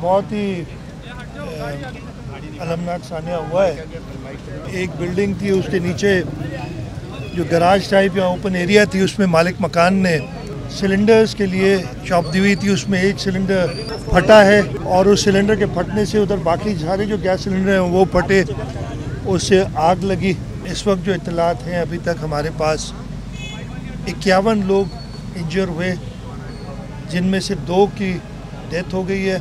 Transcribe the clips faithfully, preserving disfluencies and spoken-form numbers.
बहुत ही अलमनाक सानिया हुआ है। एक बिल्डिंग थी, उसके नीचे जो गराज टाइप या ओपन एरिया थी, उसमें मालिक मकान ने सिलेंडर्स के लिए शॉप दी हुई थी। उसमें एक सिलेंडर फटा है और उस सिलेंडर के फटने से उधर बाकी सारे जो गैस सिलेंडर हैं वो फटे, उससे आग लगी। इस वक्त जो इत्तलात हैं अभी तक हमारे पास इक्यावन लोग इंजर हुए, जिनमें से दो की डेथ हो गई है।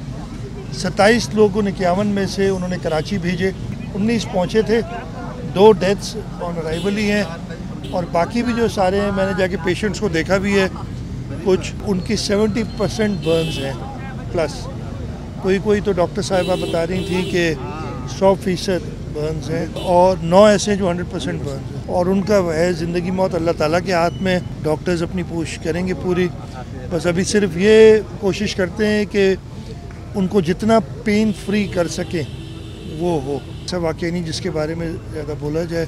सत्ताईस लोगों ने इक्यावन में से उन्होंने कराची भेजे, उन्नीस पहुँचे थे, दो डेथ्स ऑन अराइवल ही हैं और बाकी भी जो सारे हैं, मैंने जाके पेशेंट्स को देखा भी है, कुछ उनकी सत्तर परसेंट बर्न्स हैं प्लस। कोई कोई तो डॉक्टर साहिबा बता रही थी कि सौ फीसद बर्न्स हैं और नौ ऐसे जो हंड्रेड परसेंट बर्न्स हैं और उनका है ज़िंदगी मौत अल्लाह ताला के हाथ में। डॉक्टर्स अपनी कोशिश करेंगे पूरी, बस अभी सिर्फ ये कोशिश करते हैं कि उनको जितना पेन फ्री कर सकें वो हो। ऐसा वाक़ई नहीं जिसके बारे में ज़्यादा बोला जाए।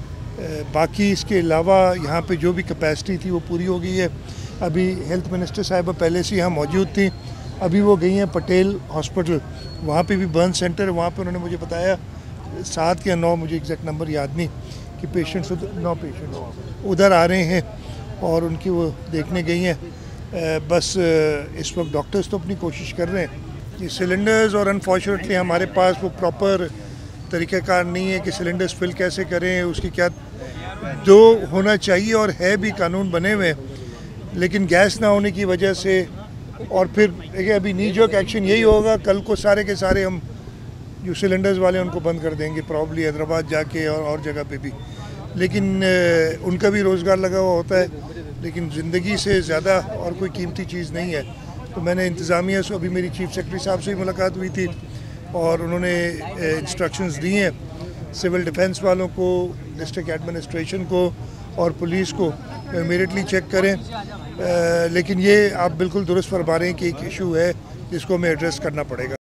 बाकी इसके अलावा यहाँ पे जो भी कैपेसिटी थी वो पूरी हो गई है। अभी हेल्थ मिनिस्टर साहिबा पहले से यहाँ मौजूद थी, अभी वो गई हैं पटेल हॉस्पिटल, वहाँ पे भी बर्न सेंटर है। वहाँ पे उन्होंने मुझे बताया सात या नौ, मुझे एग्जैक्ट नंबर याद नहीं, कि पेशेंट्स नौ पेशेंट्स उधर आ रहे हैं और उनकी वो देखने गई हैं। बस इस वक्त डॉक्टर्स तो अपनी कोशिश कर रहे हैं कि सिलेंडर्स, और अनफॉर्चुनेटली हमारे पास वो प्रॉपर तरीक़ाकार नहीं है कि सिलेंडर्स फिल कैसे करें, उसकी क्या जो होना चाहिए और है भी कानून बने हुए, लेकिन गैस ना होने की वजह से। और फिर देखिए अभी नी जोक एक्शन यही होगा, कल को सारे के सारे हम जो सिलेंडर्स वाले उनको बंद कर देंगे, प्रॉब्ली हैदराबाद जाके और और जगह पे भी, लेकिन उनका भी रोज़गार लगा हुआ होता है, लेकिन ज़िंदगी से ज़्यादा और कोई कीमती चीज़ नहीं है। तो मैंने इंतज़ामिया से, अभी मेरी चीफ सेक्रेटरी साहब से भी मुलाकात हुई थी और उन्होंने इंस्ट्रक्शंस दी हैं सिविल डिफेंस वालों को, डिस्ट्रिक्ट एडमिनिस्ट्रेशन को और पुलिस को इमीडिएटली चेक करें। आ, लेकिन ये आप बिल्कुल दुरुस्त फरमा रहे हैं कि एक इशू है जिसको हमें एड्रेस करना पड़ेगा।